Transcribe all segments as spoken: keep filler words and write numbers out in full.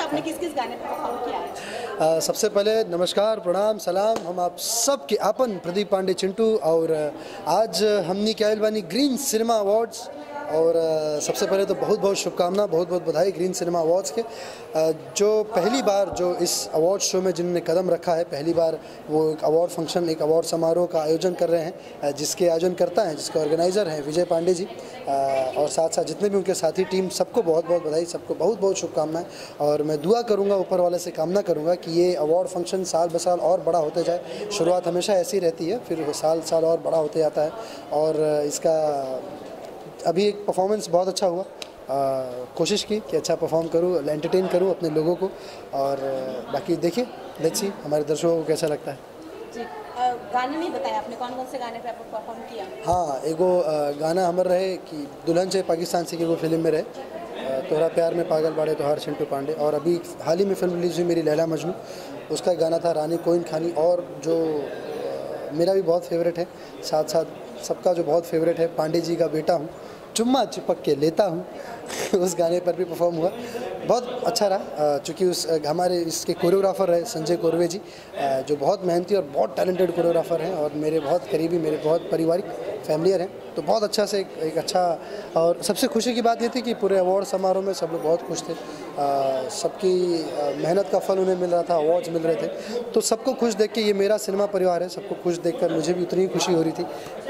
आपने किस किस गाने पर परफॉर्म किया है? सबसे पहले नमस्कार, प्रणाम, सलाम। हम आप सब के अपन प्रदीप पांडे चिंटू और आज हमने क्या बानी ग्रीन सिनेमा अवार्ड्स और सबसे पहले तो बहुत बहुत शुभकामना, बहुत बहुत बधाई ग्रीन सिनेमा अवार्ड्स के। जो पहली बार जो इस अवार्ड शो में जिन्होंने कदम रखा है, पहली बार वो एक अवार्ड फंक्शन, एक अवार्ड समारोह का आयोजन कर रहे हैं, जिसके आयोजन करता हैं, जिसके ऑर्गेनाइज़र हैं विजय पांडे जी, और साथ साथ जितने भी उनके साथी टीम, सबको बहुत बहुत बधाई, सबको बहुत बहुत शुभकामनाएं। और मैं दुआ करूंगा, ऊपर वाले से कामना करूंगा कि ये अवार्ड फंक्शन साल ब साल और बड़ा होते जाए। शुरुआत हमेशा ऐसी रहती है, फिर साल साल और बड़ा होते जाता है। और इसका अभी एक परफॉर्मेंस बहुत अच्छा हुआ, आ, कोशिश की कि अच्छा परफॉर्म करूँ, एंटरटेन करूँ अपने लोगों को, और बाकी देखिए, लेट्स सी हमारे दर्शकों को कैसा लगता है। जी, गाने नहीं बताया आपने, कौन कौन से गाने पे आपने परफॉर्म किया? हाँ, एगो गाना हमारे रहे कि दुल्हन से पाकिस्तान से, एगो फिल्म में रहे तोहरा प्यार में पागल बाड़े तोहार चिंटू पांडे, और अभी हाल ही में फिल्म रिलीज हुई मेरी लैला मजनू, उसका एक गाना था रानी कोइन खानी, और जो मेरा भी बहुत फेवरेट है, साथ साथ सबका जो बहुत फेवरेट है, पांडे जी का बेटा हूँ, चुम्मा चिपक के लेता हूँ उस गाने पर भी परफॉर्म हुआ, बहुत अच्छा रहा। चूँकि उस हमारे इसके कोरियोग्राफर है संजय कोरवे जी, जो बहुत मेहनती और बहुत टैलेंटेड कोरियोग्राफर हैं, और मेरे बहुत करीबी, मेरे बहुत पारिवारिक फैमिलियर हैं, तो बहुत अच्छा से एक, एक अच्छा। और सबसे खुशी की बात ये थी कि पूरे अवार्ड समारोह में सब लोग बहुत खुश थे, सबकी मेहनत का फल उन्हें मिल रहा था, अवार्ड्स मिल रहे थे, तो सबको खुश देख के, ये मेरा सिनेमा परिवार है, सबको खुश देखकर मुझे भी उतनी ही खुशी हो रही थी,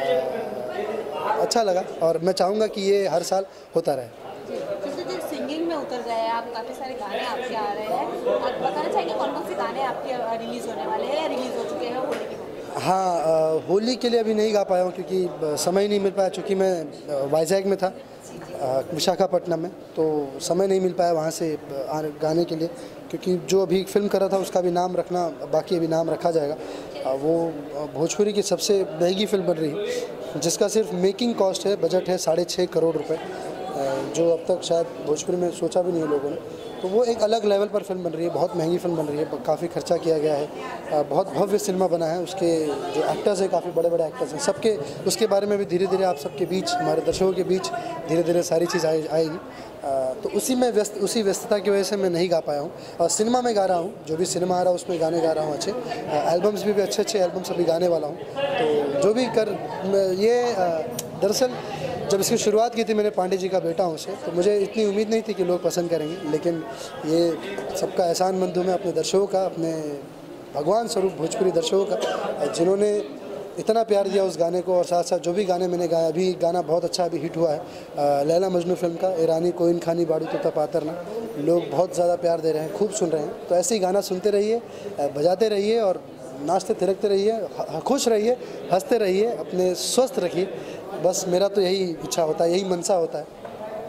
अच्छा लगा, और मैं चाहूँगा कि ये हर साल होता रहे। जी, सिंगिंग में उतर गए आप, काफ़ी सारे गाने आपके आ रहे हैं, आप बताना चाहेंगे कौन कौन से गाने आपके रिलीज़ होने वाले हैं या रिलीज़ हो चुके हैं होली के? हाँ, होली के लिए अभी नहीं गा पाया हूँ क्योंकि समय नहीं मिल पाया, क्योंकि मैं वाइजैग में था, विशाखापट्टनम में, तो समय नहीं मिल पाया वहाँ से गाने के लिए, क्योंकि जो अभी फिल्म कर रहा था उसका भी नाम रखना बाकी, अभी नाम रखा जाएगा। वो भोजपुरी की सबसे महंगी फिल्म बन रही है, जिसका सिर्फ मेकिंग कॉस्ट है, बजट है साढ़े छः करोड़ रुपए, जो अब तक शायद भोजपुरी में सोचा भी नहीं है लोगों ने, तो वो एक अलग लेवल पर फिल्म बन रही है, बहुत महंगी फिल्म बन रही है, काफ़ी खर्चा किया गया है, बहुत भव्य सिनेमा बना है, उसके जो एक्टर्स हैं काफ़ी बड़े बड़े एक्टर्स हैं, सबके उसके बारे में भी धीरे धीरे आप सबके बीच, हमारे दर्शकों के बीच धीरे धीरे सारी चीज़ आएगी। तो उसी में व्यस्त उसी व्यस्तता की वजह से मैं नहीं गा पाया हूँ, और सिनेमा में गा रहा हूँ, जो भी सिनेमा आ रहा है उसमें गाने गा रहा हूँ अच्छे, एल्बम्स भी, भी अच्छे अच्छे एल्बम्स अभी गाने वाला हूँ। तो जो भी कर ये दरअसल जब इसकी शुरुआत की थी मैंने पांडे जी का बेटा हूँ से, तो मुझे इतनी उम्मीद नहीं थी कि लोग पसंद करेंगे, लेकिन ये सबका एहसानमंद हूँ मैं, अपने दर्शकों का, अपने भगवान स्वरूप भोजपुरी दर्शकों का, जिन्होंने इतना प्यार दिया उस गाने को, और साथ साथ जो भी गाने मैंने गाया, अभी गाना बहुत अच्छा अभी हिट हुआ है लैला मजनू फिल्म का, ईरानी कोइन खानी बाड़ू तो पातर ना, लोग बहुत ज़्यादा प्यार दे रहे हैं, खूब सुन रहे हैं। तो ऐसे ही गाना सुनते रहिए, बजाते रहिए, और नाचते थिरकते रहिए, खुश रहिए, हंसते रहिए, अपने स्वस्थ रखिए, बस मेरा तो यही इच्छा होता है, यही मनसा होता है।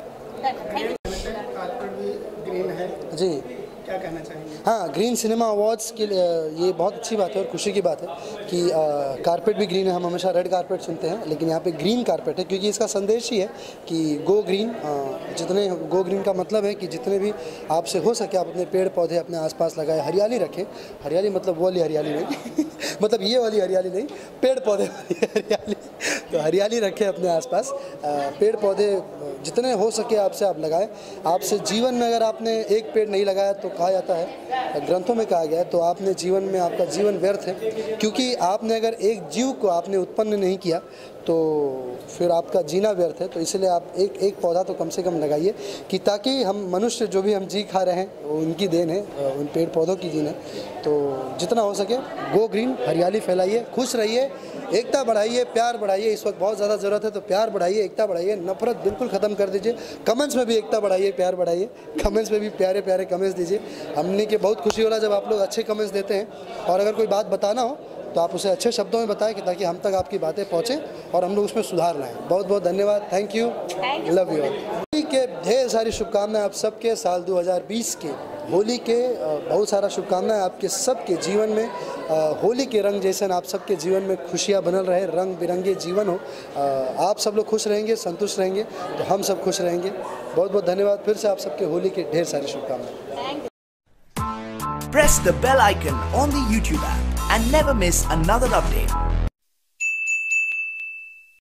ग्रीन है जी, क्या कहना चाहेंगे? हाँ, ग्रीन सिनेमा अवार्ड्स के लिए ये बहुत अच्छी बात है और खुशी की बात है कि कारपेट भी ग्रीन है। हम हमेशा रेड कारपेट सुनते हैं, लेकिन यहाँ पे ग्रीन कारपेट है, क्योंकि इसका संदेश ही है कि गो ग्रीन। जितने गो ग्रीन का मतलब है कि जितने भी आपसे हो सके आप अपने पेड़ पौधे अपने आसपास लगाएं, हरियाली रखें। हरियाली मतलब वो वाली हरियाली नहीं मतलब ये वाली हरियाली नहीं, पेड़ पौधे वाली हरियाली। तो हरियाली रखें अपने आसपास, पेड़ पौधे जितने हो सके आपसे आप लगाएं। आपसे जीवन में अगर आपने एक पेड़ नहीं लगाया तो कहा जाता है, ग्रंथों में कहा गया है, तो आपने जीवन में, आपका जीवन व्यर्थ है, क्योंकि आपने अगर एक जीव को आपने उत्पन्न नहीं किया तो फिर आपका जीना व्यर्थ है। तो इसलिए आप एक एक पौधा तो कम से कम लगाइए, कि ताकि हम मनुष्य जो भी हम जी खा रहे हैं वो उनकी देन है, उन पेड़ पौधों की जीन है। तो जितना हो सके गो ग्रीन, हरियाली फैलाइए, खुश रहिए, एकता बढ़ाइए, प्यार बढ़ाइए। इस वक्त बहुत ज़्यादा ज़रूरत है, तो प्यार बढ़ाइए, एकता बढ़ाइए, नफरत बिल्कुल ख़त्म कर दीजिए। कमेंट्स में भी एकता बढ़ाइए, प्यार बढ़ाइए, कमेंट्स में भी प्यारे प्यारे कमेंट्स दीजिए। हमने के बहुत खुशी हो रहा है जब आप लोग अच्छे कमेंट्स देते हैं, और अगर कोई बात बताना हो तो आप उसे अच्छे शब्दों में बताएं, कि ताकि हम तक आपकी बातें पहुँचें और हम लोग उसमें सुधार लाएं। बहुत बहुत धन्यवाद, thank you, love you all. Holi के ढेर सारी शुभकामनाएं आप सबके, साल दो हज़ार बीस के होली के बहुत सारा शुभकामनाएं आपके सबके जीवन में। होली के रंग जैसे आप सबके जीवन में खुशियां बनल रहे, रंग बिरंगे जीवन हो। आप सब लोग खुश रहेंगे, संतुष्ट रहेंगे, तो हम सब खुश रहेंगे। बहुत बहुत धन्यवाद, फिर से आप सबके होली के ढेर सारी शुभकामनाएं। Press the bell icon on the YouTube app and never miss another update.